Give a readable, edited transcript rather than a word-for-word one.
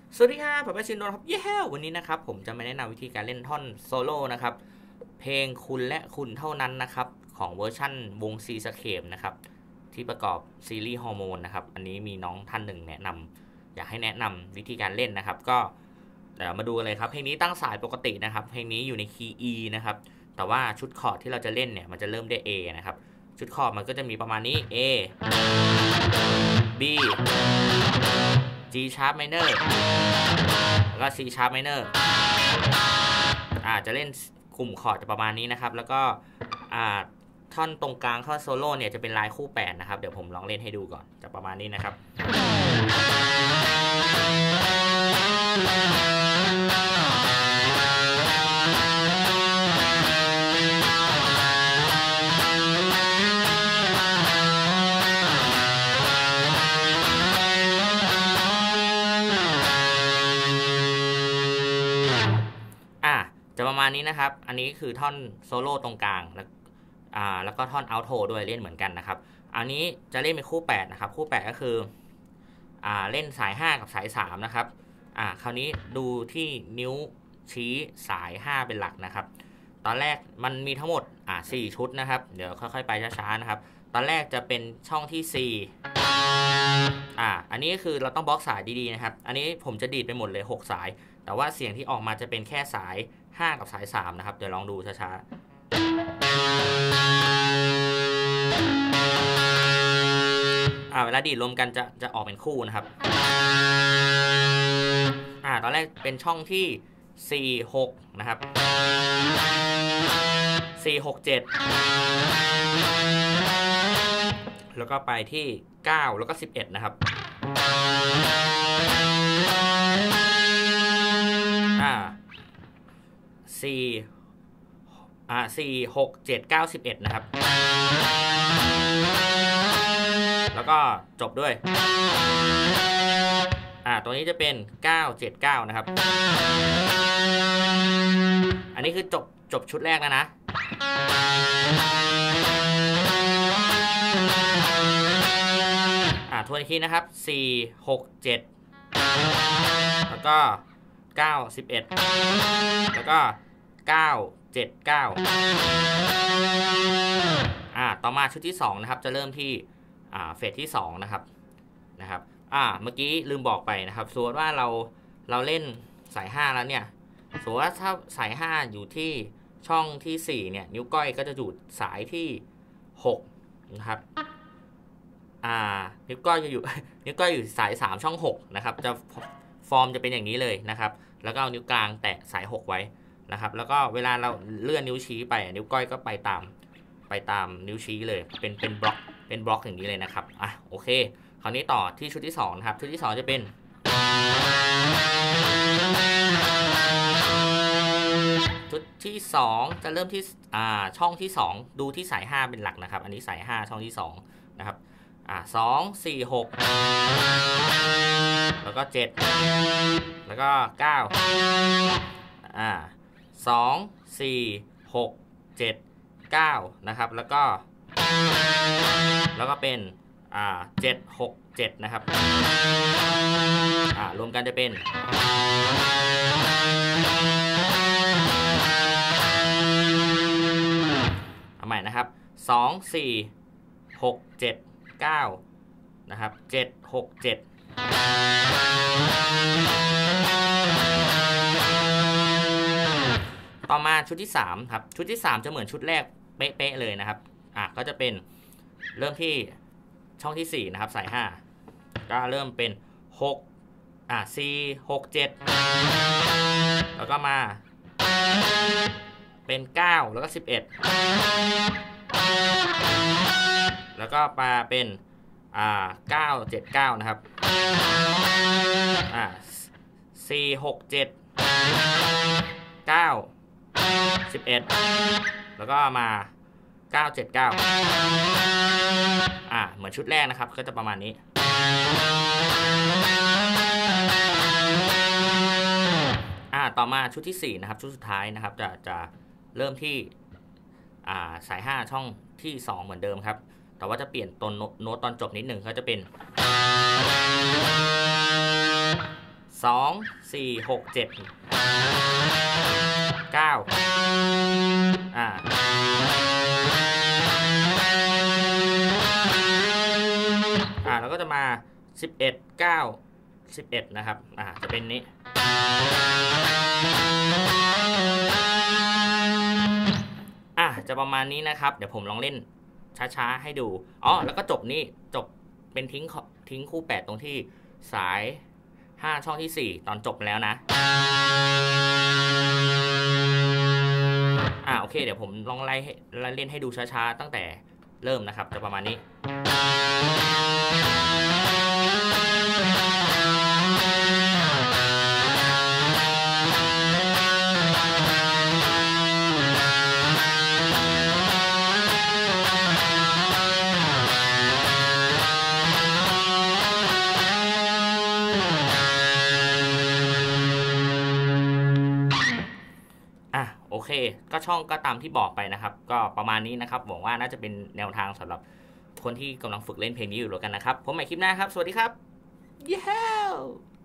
สวัสดีครับผมชินโนครับเย้วันนี้นะครับผมจะมาแนะนำวิธีการเล่นท่อนโซโล่นะครับเพลงคุณและคุณเท่านั้นนะครับของเวอร์ชั่นวงซีสเคปนะครับที่ประกอบซีรีส์ฮอร์โมนนะครับอันนี้มีน้องท่านหนึ่งแนะนำอยากให้แนะนำวิธีการเล่นนะครับก็เดี๋ยวมาดูเลยครับเพลงนี้ตั้งสายปกตินะครับเพลงนี้อยู่ในคีย์ E นะครับแต่ว่าชุดคอร์ดที่เราจะเล่นเนี่ยมันจะเริ่มด้วย A นะครับชุดคอร์ดมันก็จะมีประมาณนี้ A B G sharp minor แล้วก็ C sharp minor จะเล่นกลุ่มคอร์ดจะประมาณนี้นะครับแล้วก็ท่อนตรงกลางท่อนโซโล่เนี่ยจะเป็นลายคู่8นะครับเดี๋ยวผมลองเล่นให้ดูก่อนจะประมาณนี้นะครับจะประมาณนี้นะครับอันนี้คือท่อนโซโล่ตรงกลางแล้วก็ท่อนเอาท์โทด้วยเล่นเหมือนกันนะครับอันนี้จะเล่นเป็นคู่8นะครับคู่8ก็คือเล่นสาย5กับสาย3นะครับคราวนี้ดูที่นิ้วชี้สาย5เป็นหลักนะครับตอนแรกมันมีทั้งหมด4ชุดนะครับเดี๋ยวค่อยๆไปช้าๆนะครับตอนแรกจะเป็นช่องที่4อันนี้คือเราต้องบล็อกสายดีๆนะครับอันนี้ผมจะดีดไปหมดเลย6สายแต่ว่าเสียงที่ออกมาจะเป็นแค่สาย5กับสาย3นะครับเดี๋ยวลองดูช้าๆเวลาดีดรวมกันจะออกเป็นคู่นะครับตอนแรกเป็นช่องที่4 6นะครับ4 6 7แล้วก็ไปที่9แล้วก็11นะครับ4 6 7 9 11นะครับแล้วก็จบด้วยตัวนี้จะเป็น9 7 9นะครับอันนี้คือจบชุดแรกแล้วนะทวนอีกทีนะครับ4 6 7แล้วก็9 11แล้วก็9 7 9ต่อมาชุดที่2นะครับจะเริ่มที่เฟสที่2นะครับเมื่อกี้ลืมบอกไปนะครับสมมติว่าเราเล่นสาย5แล้วเนี่ยสมมติว่าถ้าสาย5อยู่ที่ช่องที่4เนี่ยนิ้วก้อยก็จะอยู่สายที่6นะครับนิ้วก้อยอยู่สาย3ช่อง6นะครับจะฟอร์มจะเป็นอย่างนี้เลยนะครับแล้วก็เอานิ้วกลางแตะสาย6ไว้นะครับแล้วก็เวลาเราเลื่อนนิ้วชี้ไปนิ้วก้อยก็ไปตามนิ้วชี้เลยเป็นบล็อกอย่างนี้เลยนะครับโอเคคราวนี้ต่อที่ชุดที่2นะครับชุดที่2จะเป็นชุดที่2จะเริ่มที่ช่องที่2ดูที่สาย5เป็นหลักนะครับอันนี้สาย5ช่องที่2นะครับ2 4 6แล้วก็7แล้วก็9 2 4 6 7 9นะครับแล้วก็เป็น7 6 7นะครับรวมกันจะเป็นเอาใหม่นะครับ2 4 6 7 9นะครับ7 6 7ต่อมาชุดที่3ครับชุดที่3จะเหมือนชุดแรกเป๊ะๆเลยนะครับก็จะเป็นเริ่มที่ช่องที่4นะครับสาย5ก็เริ่มเป็น64 6 7แล้วก็มาเป็น9แล้วก็11แล้วก็มาเป็น9 7 9นะครับ4 6 7 9 11แล้วก็มา9 7 9เหมือนชุดแรกนะครับก็จะประมาณนี้ต่อมาชุดที่4นะครับชุดสุดท้ายนะครับจะเริ่มที่สาย5ช่องที่2เหมือนเดิมครับแต่ว่าจะเปลี่ยนต้นโน้ตตอนจบนิดหนึ่งก็จะเป็น 2 4 6 7 9แล้วก็จะมา11 9 11นะครับจะเป็นนี้จะประมาณนี้นะครับเดี๋ยวผมลองเล่นช้าๆให้ดูแล้วก็จบนี่จบเป็นทิ้งคู่8ตรงที่สาย5ช่องที่4ตอนจบแล้วนะโอเคเดี๋ยวผมลองไล่เล่นให้ดูช้าๆตั้งแต่เริ่มนะครับจะประมาณนี้โอเคก็ช่องก็ตามที่บอกไปนะครับก็ประมาณนี้นะครับหวังว่าน่าจะเป็นแนวทางสำหรับคนที่กำลังฝึกเล่นเพลงนี้อยู่แล้วกันนะครับผมใหม่คลิปหน้าครับสวัสดีครับ